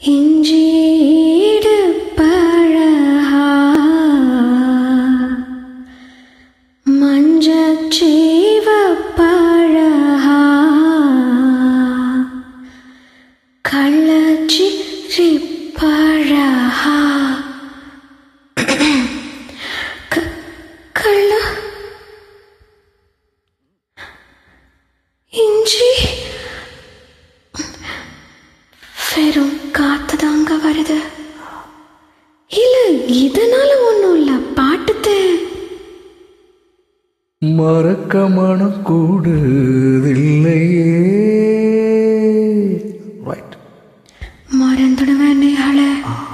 இஞ்சீடு பழகா மஞ்சச்சீவ பழகா கள்ளச்சிரி பழகா கள்ள இஞ்சி வெறும் காத்து தாங்க வருது. இல்ல இதனால ஒண்ணும் இல்ல, பாட்டுத்தே மறக்க மனம் கூடுதில்லையே. ரைட், மறந்துடுவேன் நீங்களே.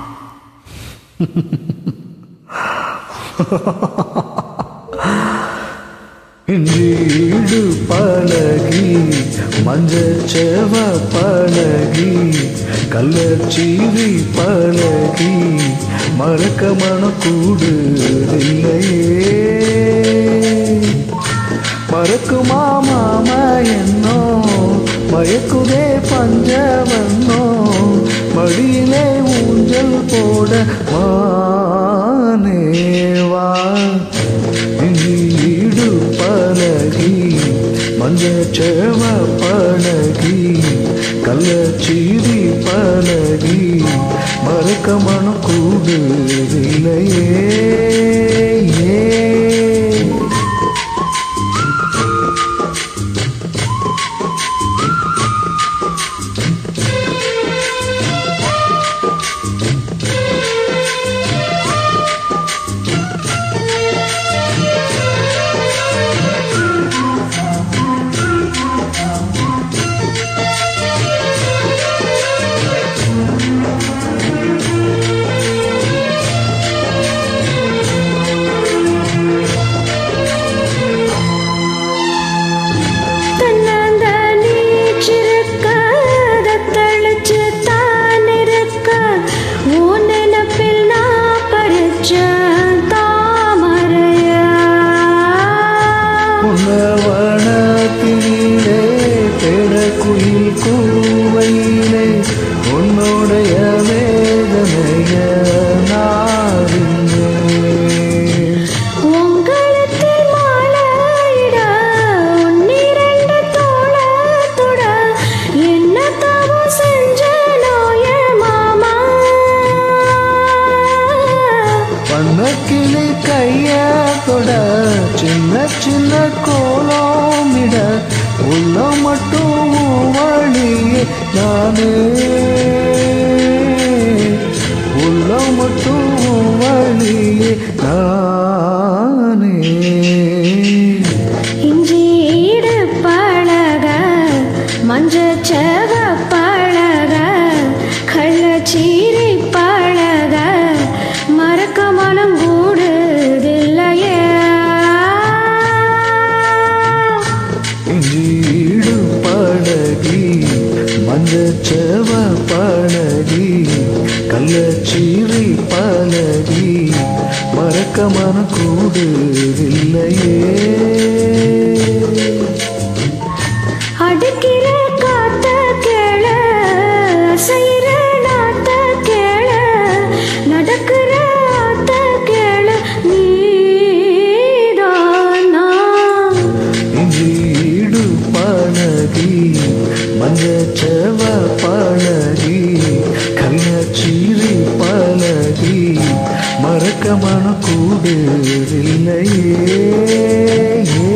இஞ்சீடு பழகி மஞ்சச்செவ பழகி கள்ளச்சீவி பழகி மறக்க மனம் கூடுதில்லையே. மறக்குமா மாமா என்னோ மயக்குதே பஞ்சவன்னோ மடியிலே ஊஞ்சல் போட வானேவா. இஞ்சீடு பழகி மஞ்சச்செவ பழகி கள்ளச்சீவி பழகி மறக்க மனம் கூடுதில்லையே. வனத்திலே பெறக்குயில் கூவையிலே உன்னுடைய வேதனைய நாவினேன். உங்களுக்கு மாலையிட உன்னிரண்டு தோளத்துட என்ன தவம் செஞ்சனோ என் மாமா. வண்ணக்கிளி கைய தொட சின்ன சின்ன கோலமிட உள்ள மட்டும் வழியே நானே உள்ள மட்டும் வழியே நானே. இஞ்சீடு பழக மஞ்சச்செவ பழக கள்ளச்சீரி பழக மறக்க மனம் கூடுதில்லையே. இஞ்சீடு பழகி மஞ்சச்செவ பழகி கள்ளச்சீரி பழகி மறக்க மனம் கூடுதில்லையே. அடிக்கிற காத்த கேள அசைற நாத்த கேள நடக்கிற ஆத்த கேள நீதானா. இஞ்சீடு பழகி மஞ்சச்செவ பழகி கள்ளச்சீரி பழகி மறக்க மனம் கூடுதில்லையே.